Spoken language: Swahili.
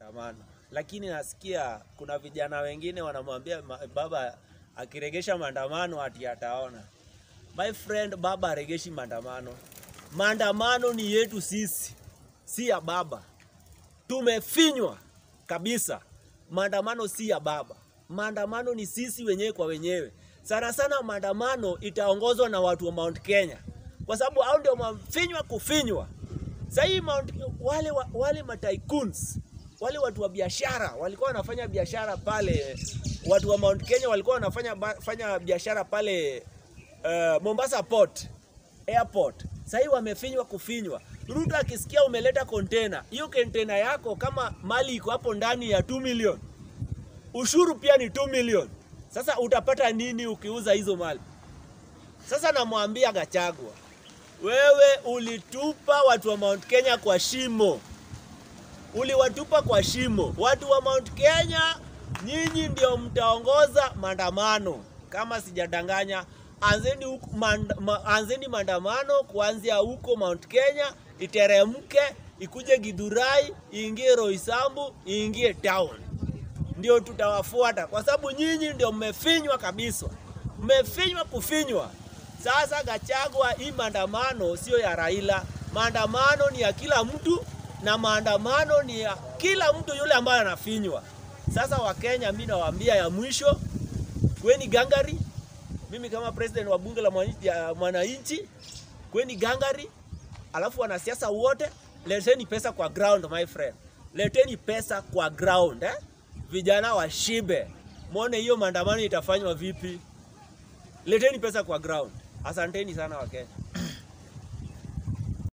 maandamano. Lakini nasikia kuna vijana wengine wanamwambia baba akiregesha maandamano ati ataona. My friend, baba aregeshi maandamano. Maandamano ni yetu sisi, si ya baba. Tumefinywa kabisa. Maandamano si ya baba. Maandamano ni sisi wenyewe kwa wenyewe. Sana sana maandamano itaongozwa na watu wa Mount Kenya. Kwa sababu hao ndio mafinywa kufinywa. Sasa hii wale tycoons, wale watu wa biashara walikuwa wanafanya biashara pale, watu wa Mount Kenya walikuwa wanafanya biashara pale Mombasa Airport. Sasa wamefinywa kufinywa. Ruto akisikia umeleta container, hiyo container yako kama mali iko hapo ndani ya 2 million, ushuru pia ni 2 million. Sasa utapata nini ukiuza hizo mali? Sasa namwambia Gashagua, wewe ulitupa watu wa Mount Kenya kwa shimo. Uliwatupa kwa shimo. Watu wa Mount Kenya, nyinyi ndio mtaongoza maandamano. Kama sijadanganya, anzeni maandamano kuanzia huko Mount Kenya, iteremke, ikuje Githurai, iingie Roysambu, iingie town. Ndio tutawafuata kwa sababu nyinyi ndio mmefinywa kabisa. Mmefinywa kufinywa. Sasa Gashagua, hii maandamano sio ya Raila. Maandamano ni ya kila mtu na maandamano ni ya kila mtu yule ambaye anafinywa. Sasa Wakenya, mimi nawaambia ya mwisho, kweni gangari. Mimi kama president wa bunge la mwananchi, kweni gangari. Alafu wanasiasa wote, leteni pesa kwa ground my friend. Leteni pesa kwa ground Vijana washibe. Muone hiyo maandamano itafanywa vipi. Leteni pesa kwa ground. Asanteni sana Wakenya.